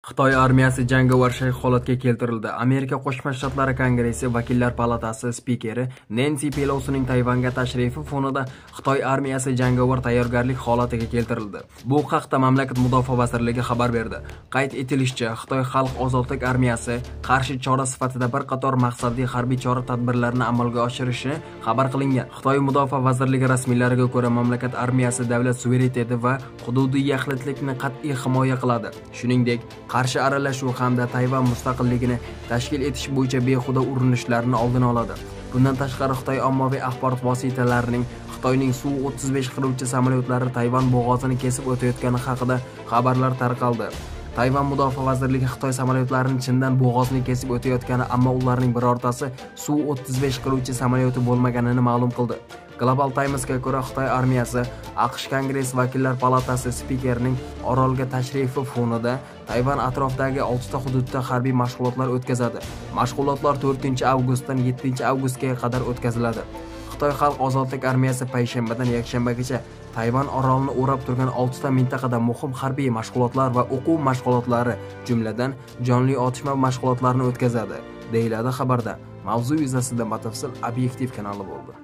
Xitoy armiyasi jangovar shayx holatga keltirildi. Amerika Qo'shma Shtatlari Kongressi Vakillar palatasi spikeri Nansi Pelosining Tayvanga tashrifi fonida Xitoy armiyasi jangovar tayyorgarlik holatiga keltirildi. Bu haqda mamlakat mudofaa vazirligi xabar berdi. Qayd etilishicha, Xitoy Xalq ozodlik armiyasi qarshi chora sifatida bir qator maqsadli harbiy chora-tadbirlarni amalga oshirishini xabar qilingan. Xitoy mudofaa vazirligi rasmiylariga ko'ra, mamlakat armiyasi davlat suvereniteti va hududiy yaxlitlikni qat'iy himoya qiladi. Shuningdek, qarshi aralashuv hamda Tayvan mustaqilligini tashkil etish bo'yicha behuda urinishlarni oldini oladi. Bundan tashqari, Xitoy ommaviy axborot vositalarining Xitoyning Su-35 qiruvchi samolyotlari Tayvan bo'g'ozini kesib o'tayotgani haqida xabarlar tarqaldi. Tayvan mudofaa vazirligi Xitoy samolyotlarini chindan bo'g'ozni kesib o'tayotgani, ammo ularning birortasi Su-35 qiruvchi samolyoti bo'lmaganini ma'lum qildi. Global Times'ga ko'ra, Xitoy armiyasi AQSh Kongress Vakillar palatasi spikerining orolga tashrifi fonida Tayvan atrofidagi 6 ta hududda harbiy mashg'ulotlar o'tkazadi. Mashg'ulotlar 4-avgustdan 7-avgustga qadar o'tkaziladi. Xitoy Xalq ozodlik armiyasi payshanbadan yakshanbagacha Tayvan orolini o'rab turgan 6 ta mintaqada muhim harbiy mashg'ulotlar va o'quv mashg'ulotlari, jumladan jonli otishma mashg'ulotlarini o'tkazadi, deyiladi xabarda. Mavzu yuzasidan batafsil Obyektiv kanali bo'ldi.